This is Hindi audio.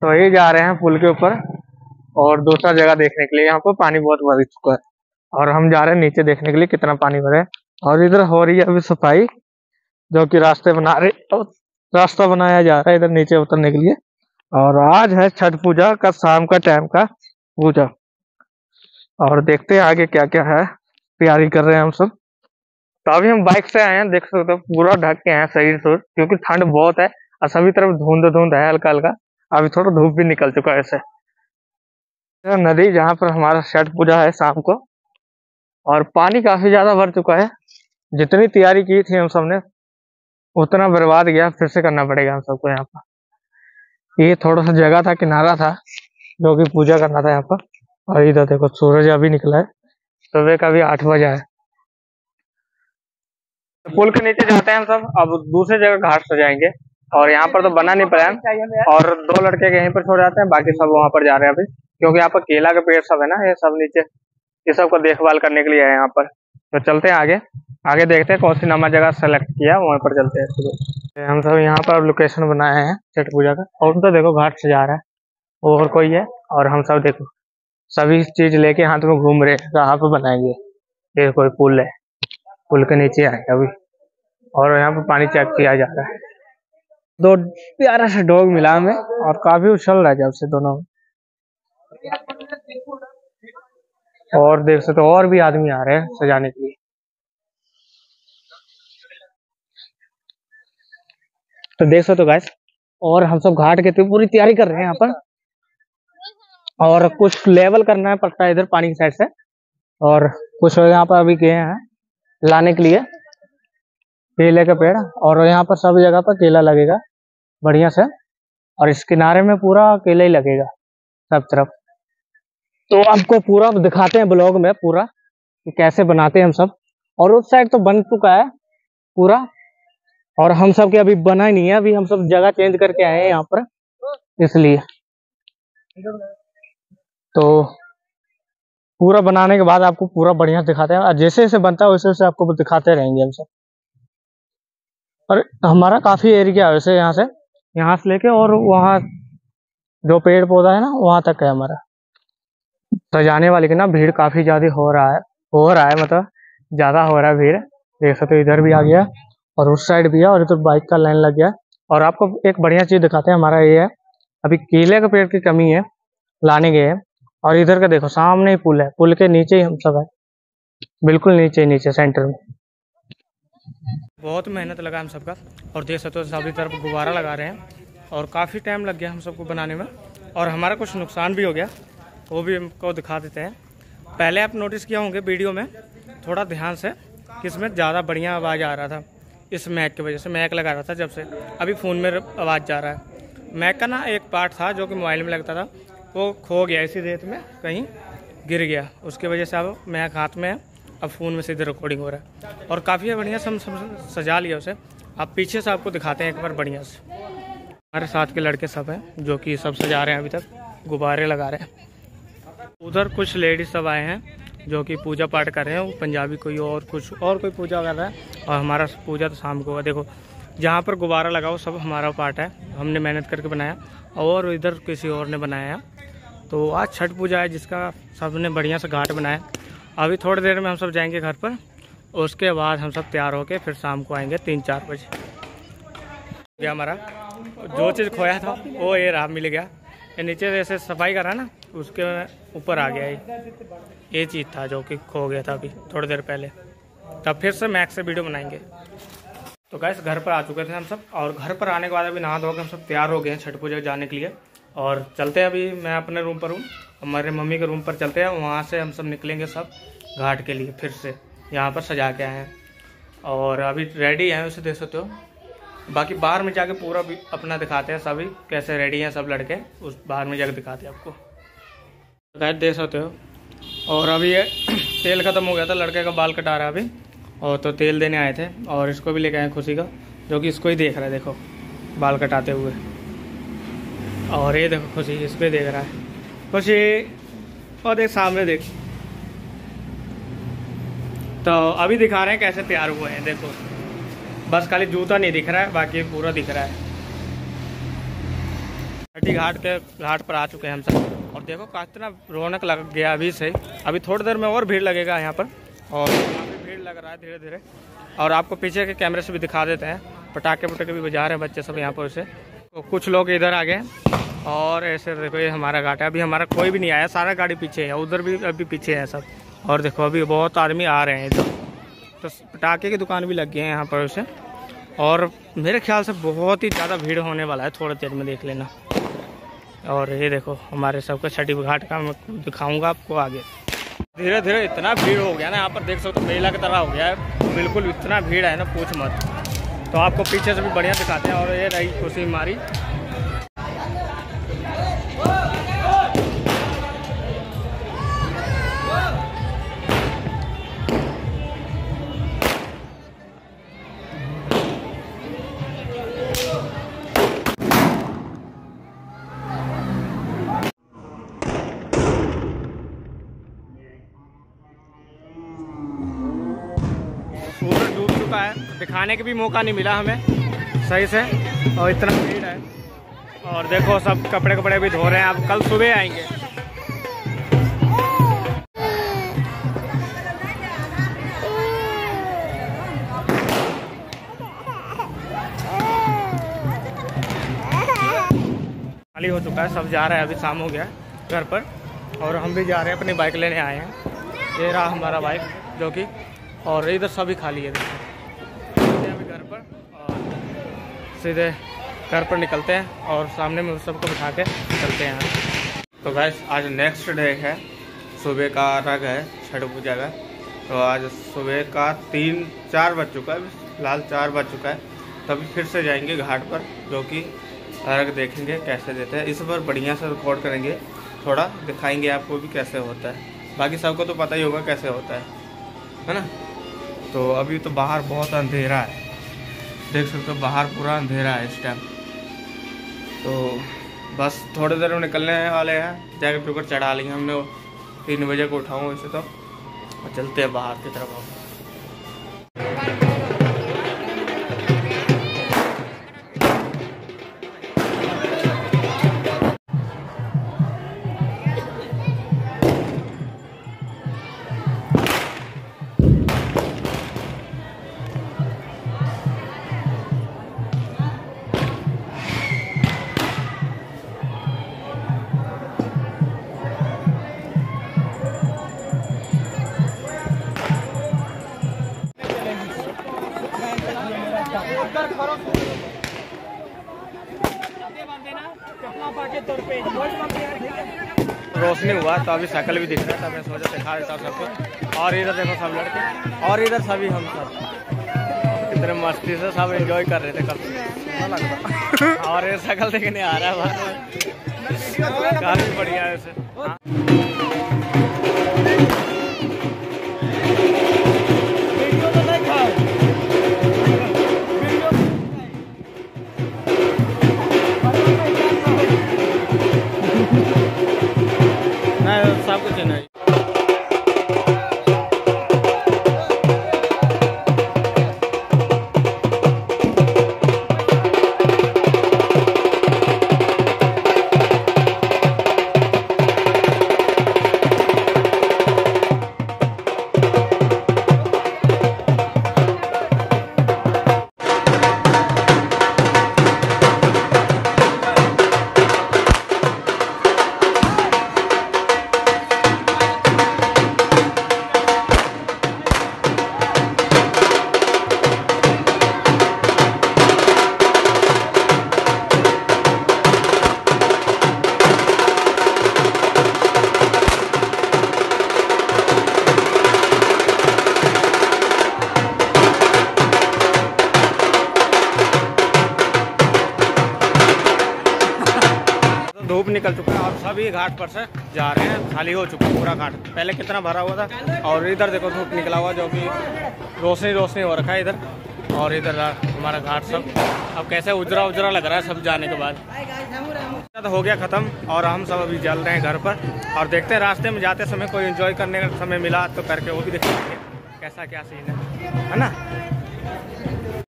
तो ये जा रहे हैं पुल के ऊपर और दूसरा जगह देखने के लिए। यहाँ पर पानी बहुत भर चुका है और हम जा रहे हैं नीचे देखने के लिए कितना पानी भरा है। और इधर हो रही है अभी सफाई, जो कि रास्ता बनाया जा रहा है इधर नीचे उतरने के लिए। और आज है छठ पूजा का शाम का टाइम का पूजा, और देखते हैं आगे क्या क्या है। तैयारी कर रहे हैं हम सब। तो अभी हम बाइक से आए हैं, देख सकते हो पूरा ढक के हैं शरीर से, क्योंकि ठंड बहुत है और सभी तरफ धुंध धुंध है हल्का हल्का। अभी थोड़ा धूप भी निकल चुका है ऐसे। नदी जहाँ पर हमारा छठ पूजा है शाम को, और पानी काफी ज्यादा भर चुका है। जितनी तैयारी की थी हम सब ने उतना बर्बाद गया, फिर से करना पड़ेगा हम सबको। यहाँ पर ये थोड़ा सा जगह था, किनारा था, जो कि पूजा करना था यहाँ पर। और इधर देखो सूरज अभी निकला है, सुबह का भी 8 बजा है। तो पुल के नीचे जाते हैं हम सब, अब दूसरी जगह घाट सजाएंगे। और यहाँ पर तो बना नहीं पाया, और 2 लड़के के यहीं पर छोड़ जाते हैं, बाकी सब वहां पर जा रहे हैं अभी, क्योंकि यहाँ पर केला के पेड़ सब है ना, ये सब नीचे, ये सब को देखभाल करने के लिए है यहाँ पर। तो चलते हैं आगे आगे, देखते हैं कौन सी नमा जगह सेलेक्ट किया, वहां पर चलते हैं। हम सब यहाँ पर लोकेशन बनाए हैं छठ पूजा का, और तो देखो घाट सजा रहा है और कोई है, और हम सब देखो सभी चीज लेके हाथ में घूम रहे, कहाँ पे बनाएंगे। ये कोई पुल है, पुल के नीचे आए अभी, और यहाँ पे पानी चेक किया जा रहा है। 2 प्यारा सा डॉग मिला हमें, और काफी उछल रहा है जब से दोनों। और देख सकते हो और भी आदमी आ रहे हैं सजाने के लिए। तो देख सकते हो गाइस, और हम सब घाट के पूरी तैयारी कर रहे हैं यहाँ पर, और कुछ लेवल करना है पड़ता है इधर पानी की साइड से, और कुछ यहाँ पर अभी गए हैं लाने के लिए केले का पेड़। और यहाँ पर सब जगह पर केला लगेगा बढ़िया से, और इस किनारे में पूरा केला ही लगेगा सब तरफ। तो आपको पूरा दिखाते हैं ब्लॉग में पूरा कि कैसे बनाते हैं हम सब। और उस साइड तो बन चुका है पूरा, और हम सब के अभी बना ही नहीं है, अभी हम सब जगह चेंज करके आए हैं यहाँ पर, इसलिए। तो पूरा बनाने के बाद आपको पूरा बढ़िया दिखाते हैं, जैसे जैसे बनता है वैसे वैसे आपको दिखाते रहेंगे हम सब। और हमारा काफी एरिया है वैसे, यहाँ से लेके और वहाँ जो पेड़ पौधा है ना वहां तक है हमारा। सजाने वाले की ना भीड़ काफी ज्यादा हो रहा है, मतलब ज्यादा हो रहा है भीड़। देख सकते हो इधर भी आ गया और उस साइड भी है, और इधर बाइक का लाइन लग गया। और आपको एक बढ़िया चीज दिखाते हैं, हमारा ये है अभी केले के पेड़ की कमी है, लाने गए हैं। और इधर का देखो सामने ही पुल है, पुल के नीचे ही हम सब है, बिल्कुल नीचे सेंटर में। बहुत मेहनत लगा हम सबका, और देख सकते हो सभी तरफ गुब्बारा लगा रहे हैं, और काफ़ी टाइम लग गया हम सबको बनाने में। और हमारा कुछ नुकसान भी हो गया, वो भी हमको दिखा देते हैं। पहले आप नोटिस किया होंगे वीडियो में थोड़ा ध्यान से कि इसमें ज़्यादा बढ़िया आवाज़ आ रहा था, इस मैक की वजह से। मैक लगा रहा था जब से, अभी फ़ोन में आवाज़ जा रहा है। मैक का ना एक पार्ट था जो कि मोबाइल में लगता था, वो खो गया इसी रेत में, कहीं गिर गया, उसकी वजह से अब मैक हाथ में है, अब फ़ोन में सीधे रिकॉर्डिंग हो रहा है। और काफ़ी बढ़िया से हम सजा लिया उसे। अब पीछे से आपको दिखाते हैं एक बार बढ़िया से। हमारे साथ के लड़के सब हैं जो कि सब सजा रहे हैं, अभी तक गुब्बारे लगा रहे हैं। उधर कुछ लेडीज सब आए हैं जो कि पूजा पाठ कर रहे हैं, वो पंजाबी कोई और कोई पूजा कर रहा है। और हमारा पूजा तो शाम को होगा। देखो जहाँ पर गुब्बारा लगा वो सब हमारा पार्ट है, हमने मेहनत करके बनाया, और इधर किसी और ने बनाया। तो आज छठ पूजा है जिसका सबने बढ़िया से घाट बनाया। अभी थोड़ी देर में हम सब जाएंगे घर पर, उसके बाद हम सब तैयार होके फिर शाम को आएंगे 3-4 बजे। ये हमारा जो चीज़ खोया था वो ये रहा, मिल गया। ये नीचे जैसे सफाई करा ना, उसके ऊपर आ गया ये चीज़ था जो कि खो गया था अभी थोड़ी देर पहले। तब फिर से मैक्स से वीडियो बनाएंगे। तो गाइस घर पर आ चुके थे हम सब, और घर पर आने के बाद अभी नहा धो के हम सब तैयार हो गए हैं छठ पूजा जाने के लिए। और चलते हैं, अभी मैं अपने रूम पर हूँ, हमारे मम्मी के रूम पर चलते हैं, वहाँ से हम सब निकलेंगे सब घाट के लिए। फिर से यहाँ पर सजा के आए हैं और अभी रेडी हैं, उसे देख सकते हो। बाकी बाहर में जाके पूरा भी अपना दिखाते हैं सभी कैसे रेडी हैं सब लड़के, उस बाहर में जाके दिखाते हैं आपको। गाइस देख सकते हो। और अभी ये तेल ख़त्म हो गया था, लड़के का बाल कटा रहा है अभी, और तो तेल देने आए थे, और इसको भी लेके आए खुशी का, जो कि इसको ही देख रहा है, देखो बाल कटाते हुए। और ये देखो खुशी इसको ही देख रहा है, खुशी और देख सामने देख। तो अभी दिखा रहे हैं कैसे तैयार हुए हैं, देखो बस खाली जूता नहीं दिख रहा है, बाकी पूरा दिख रहा है। छठी घाट पर आ चुके हैं हम सब। और देखो कितना रौनक लग गया अभी से। अभी थोड़ी देर में और भीड़ लगेगा यहाँ पर, और यहाँ पे भीड़ लग रहा है धीरे धीरे। और आपको पीछे के कैमरे से भी दिखा देते हैं, पटाखे भी बजा रहे हैं बच्चे सब यहाँ पर से। तो कुछ लोग इधर आ गए और ऐसे देखो ये हमारा घाट है। अभी हमारा कोई भी नहीं आया, सारा गाड़ी पीछे है, उधर भी अभी पीछे है सब। और देखो अभी बहुत आदमी आ रहे हैं इधर। तो पटाखे की दुकान भी लग गई है यहाँ पर उसे। और मेरे ख्याल से बहुत ही ज़्यादा भीड़ होने वाला है, थोड़ी देर में देख लेना। और ये देखो हमारे सबका छठी घाट का मैं दिखाऊंगा आपको आगे। धीरे धीरे इतना भीड़ हो गया ना यहाँ पर, देख सकते हो मेला की तरह हो गया है बिल्कुल, इतना भीड़ है ना पूछ मत। तो आपको पीछे से भी बढ़िया दिखाते हैं। और ये रही खुशी हमारी। सूरज डूब चुका है, दिखाने का भी मौका नहीं मिला हमें सही से, और इतना भीड़ है। और देखो सब कपड़े भी धो रहे हैं, अब कल सुबह आएंगे। खाली हो चुका है, सब जा रहे हैं, अभी शाम हो गया घर पर। और हम भी जा रहे हैं, अपनी बाइक लेने आए हैं। ये रहा हमारा बाइक जो कि, और इधर सभी खाली है। देखो अभी घर पर, और सीधे घर पर निकलते हैं और सामने में उस सबको बिठा के चलते हैं। तो गाइस आज नेक्स्ट डे है, सुबह का अर्घ है छठ पूजा का। तो आज सुबह का 3-4 बज चुका है, फिलहाल 4 बज चुका है। तभी फिर से जाएंगे घाट पर, जो कि अर्घ देखेंगे कैसे देते हैं। इस बार बढ़िया से रिकॉर्ड करेंगे, थोड़ा दिखाएंगे आपको भी कैसे होता है। बाकी सबको तो पता ही होगा कैसे होता है ना। तो अभी तो बाहर बहुत अंधेरा है, देख सकते हो बाहर पूरा अंधेरा है इस टाइम। तो बस थोड़ी देर में निकलने वाले हैं। जैकेट ऊपर चढ़ा ली हमने, 3 बजे को उठाऊँ वैसे तो, और चलते हैं बाहर की तरफ। रोशनी हुआ तो अभी साइकिल भी दिख रहा था, मैं सोचा दिखा देता सबको। और इधर देखो सब लड़के, और इधर सभी हम सब कितने मस्ती से सब एंजॉय कर रहे थे कल। और ये साइकिल देखने आ रहा है बाहर, काफी बढ़िया है इसे। सब कुछ नहीं। धूप निकल चुका है और सभी घाट पर से जा रहे हैं। खाली हो चुका है पूरा घाट, पहले कितना भरा हुआ था। और इधर देखो धूप निकला हुआ, जो कि रोशनी हो रखा है इधर। और इधर हमारा घाट सब अब कैसे उजरा लग रहा है सब जाने के बाद। तो हो गया ख़त्म और हम सब अभी चल रहे हैं घर पर। और देखते हैं रास्ते में जाते समय कोई एंजॉय करने का समय मिला तो करके वो भी देखेंगे कैसा क्या सीन है ना।